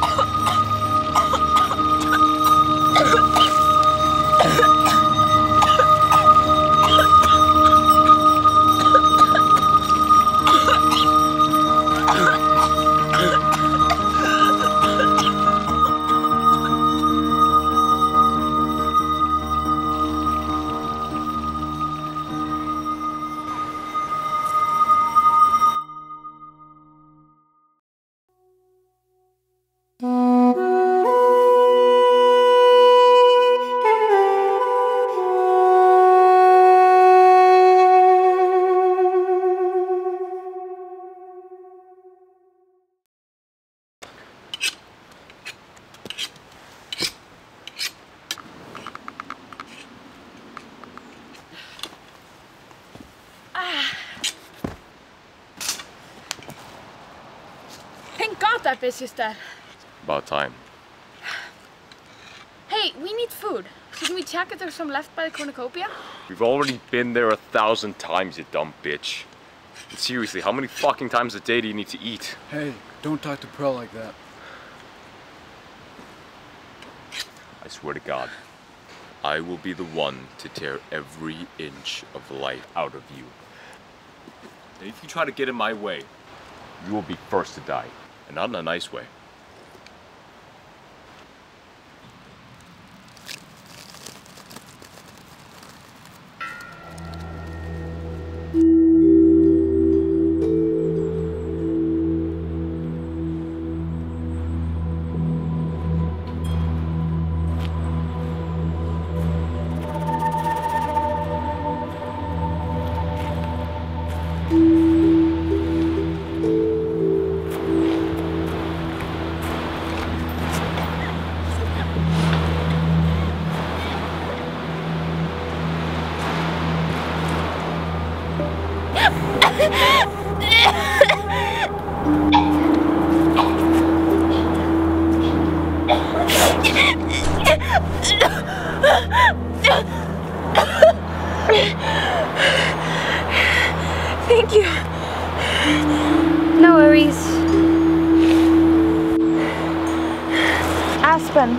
Thank God that bitch is dead. About time. Hey, we need food. Shouldn't we check if there's some left by the cornucopia? We've already been there 1,000 times, you dumb bitch. And seriously, how many fucking times a day do you need to eat? Hey, don't talk to Pearl like that. I swear to God, I will be the one to tear every inch of life out of you. And if you try to get in my way, you will be first to die. And not in a nice way. Thank you. No worries. Aspen.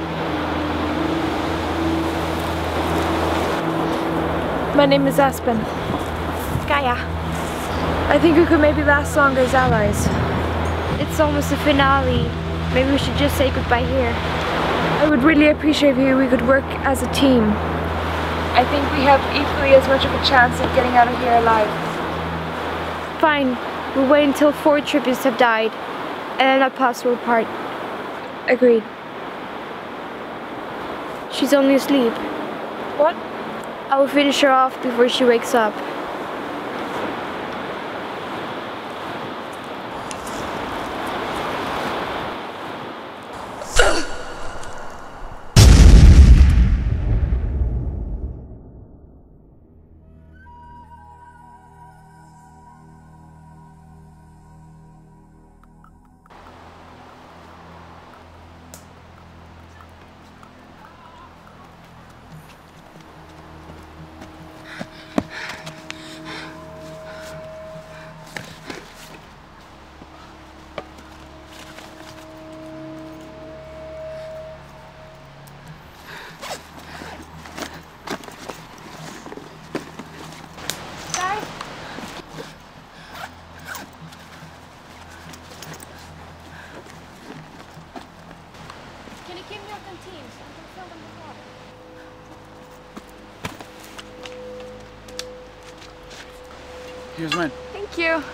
My name is Aspen. Gaia. I think we could maybe last longer as allies. It's almost the finale. Maybe we should just say goodbye here. I would really appreciate if we could work as a team. I think we have equally as much of a chance of getting out of here alive. Fine. We'll wait until 4 tributes have died, and then our paths will part. Agreed. She's only asleep. What? I will finish her off before she wakes up. Here's mine. Thank you.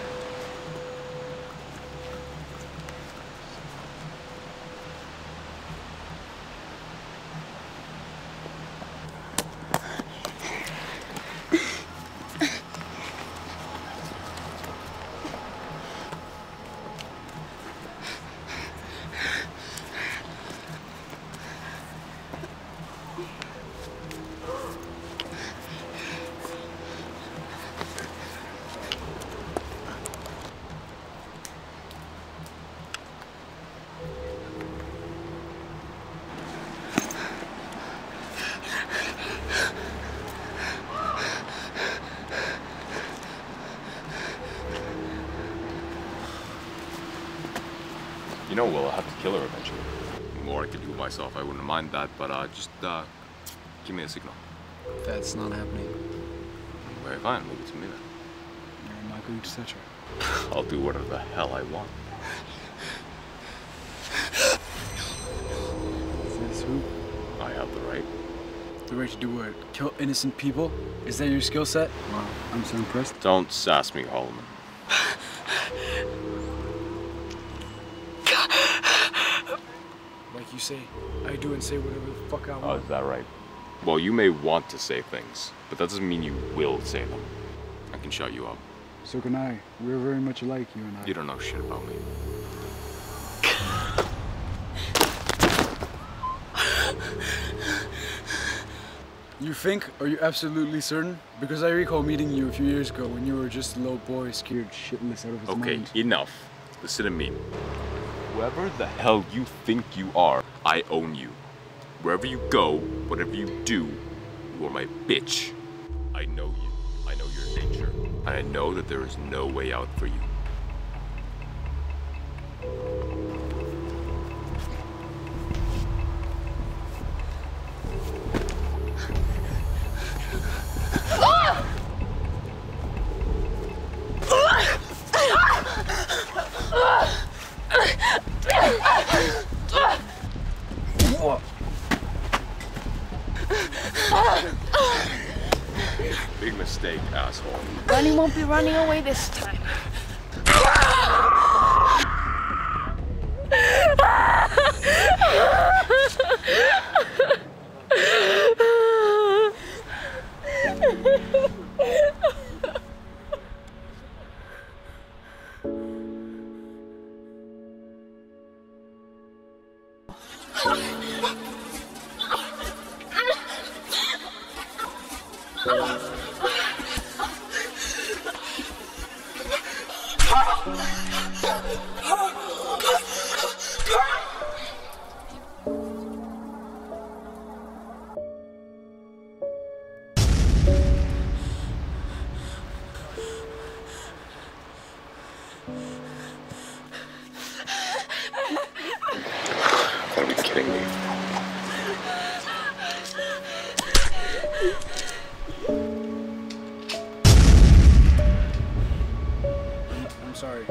You know, well, I'll have to kill her eventually. The more I could do myself, I wouldn't mind that, but just give me a signal. That's not happening. Very fine, leave it to me then. You're not going to touch her. I'll do whatever the hell I want. Says who? I have the right. The right to do what? Kill innocent people? Is that your skill set? Wow, I'm so impressed. Don't sass me, Holloman. Like you say, I do and say whatever the fuck I Oh, want. is that right? Well, you may want to say things, but that doesn't mean you will say them. I can shut you up. So can I. We're very much alike, you and I. You don't know shit about me. You think? Are you absolutely certain? Because I recall meeting you a few years ago when you were just a little boy scared shitless out of his Okay, mind. enough. Listen to me. Whoever the hell you think you are, I own you. Wherever you go, whatever you do, you are my bitch. I know you. I know your nature. And I know that there is no way out for you. Big mistake, asshole. Bunny won't be running away this time. Gotta be kidding me. I'm sorry.